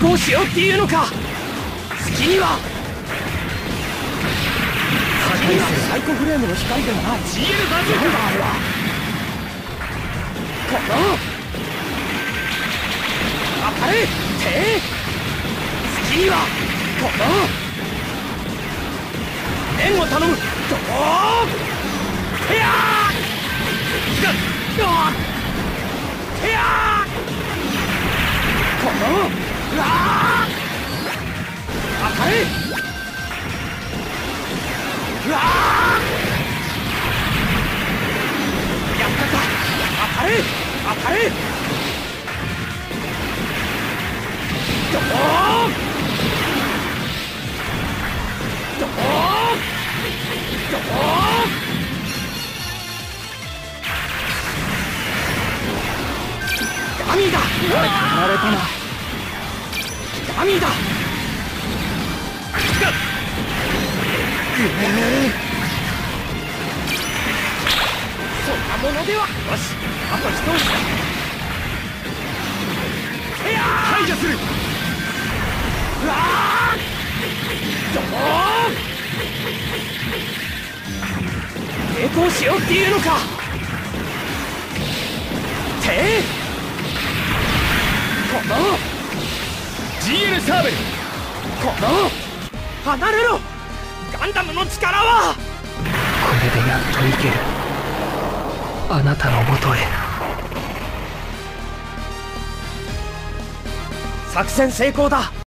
功しようっていうのか。隙にはサイコフレームの光でもない GL バズーカ。なんだあれは。この当たれて隙にはこの円を頼む。ドーンヘアードーヘアーこのうわー当たれうわーやったか。当たれ当たれドーンドーンドーンダミーだ。やられたな。ダミーだ。そんなものでは。よし、あと一押しだ。排除する。うわードーン抵抗しようっていうのか。てこの GL サーベルこの離れろ。ガンダムの力は。 これでやっといける、あなたのもとへ。 作戦成功だ。